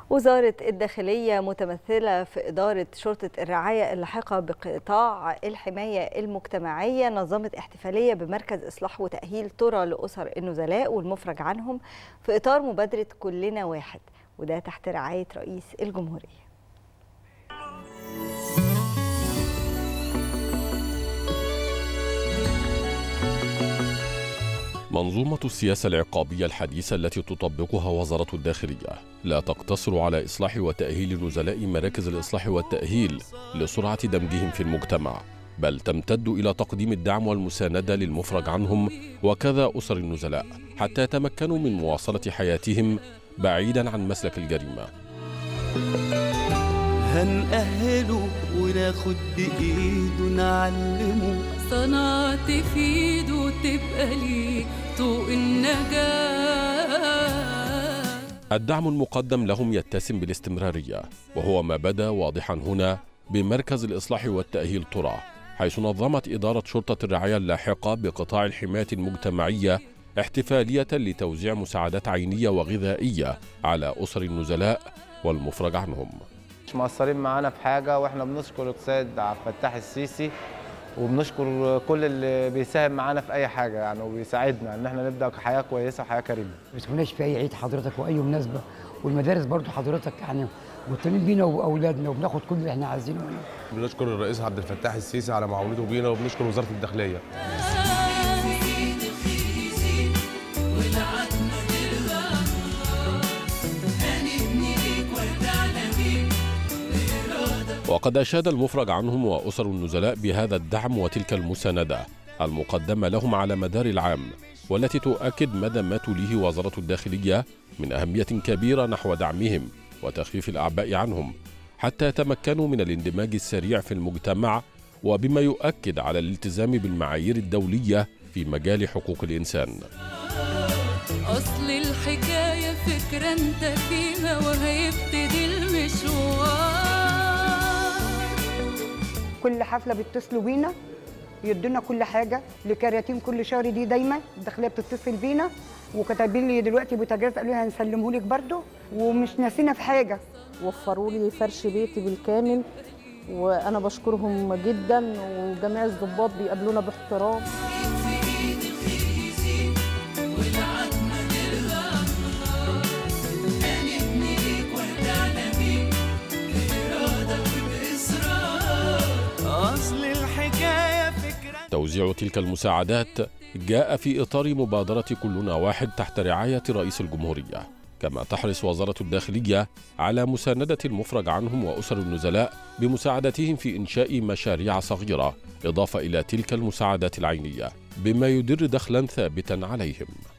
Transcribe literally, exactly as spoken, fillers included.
وزارة الداخلية متمثلة في إدارة شرطة الرعاية اللاحقة بقطاع الحماية المجتمعية نظمت احتفالية بمركز إصلاح وتأهيل ترى لأسر النزلاء والمفرج عنهم في إطار مبادرة كلنا واحد، وده تحت رعاية رئيس الجمهورية. منظومة السياسة العقابية الحديثة التي تطبقها وزارة الداخلية لا تقتصر على إصلاح وتأهيل نزلاء مراكز الإصلاح والتأهيل لسرعة دمجهم في المجتمع، بل تمتد إلى تقديم الدعم والمساندة للمفرج عنهم وكذا أسر النزلاء حتى يتمكنوا من مواصلة حياتهم بعيدا عن مسلك الجريمة. هنأهله وناخد بإيده نعلمه، صنعت في ايده تبقى ليه طوق النجاة. الدعم المقدم لهم يتسم بالاستمرارية، وهو ما بدا واضحا هنا بمركز الإصلاح والتأهيل ترى، حيث نظمت إدارة شرطة الرعاية اللاحقة بقطاع الحماية المجتمعية احتفالية لتوزيع مساعدات عينية وغذائية على أسر النزلاء والمفرج عنهم. مش مقصرين معانا في حاجة، واحنا بنشكر السيد عبد الفتاح السيسي وبنشكر كل اللي بيساهم معانا في اي حاجه يعني، وبيساعدنا ان احنا نبدا حياه كويسه وحياه كريمه. ما تكوناش في اي عيد حضرتك واي مناسبه، والمدارس برضو حضرتك يعني مهتمين بينا واولادنا وبناخد كل اللي احنا عايزينه. بنشكر الرئيس عبد الفتاح السيسي على معاونته بينا، وبنشكر وزاره الداخليه. وقد أشاد المفرج عنهم وأسر النزلاء بهذا الدعم وتلك المساندة المقدمة لهم على مدار العام، والتي تؤكد مدى ما توليه وزارة الداخلية من أهمية كبيرة نحو دعمهم وتخفيف الأعباء عنهم حتى يتمكنوا من الاندماج السريع في المجتمع، وبما يؤكد على الالتزام بالمعايير الدولية في مجال حقوق الإنسان. أصل الحكاية فكرة أنت فيها وهيبتدي المشوار. كل حفله بيتصلوا بينا يدونا كل حاجه لكراتين كل شهر، دي دايما الداخليه بتتصل بينا، وكاتبين لي دلوقتي بوتاجاز قالوا لي هنسلمه لك برده، ومش ناسينا في حاجه. وفروا لي فرش بيتي بالكامل، وانا بشكرهم جدا، وجميع الضباط بيقابلونا باحترام. توزيع تلك المساعدات جاء في إطار مبادرة كلنا واحد تحت رعاية رئيس الجمهورية، كما تحرص وزارة الداخلية على مساندة المفرج عنهم وأسر النزلاء بمساعدتهم في إنشاء مشاريع صغيرة إضافة إلى تلك المساعدات العينية، بما يدر دخلا ثابتا عليهم.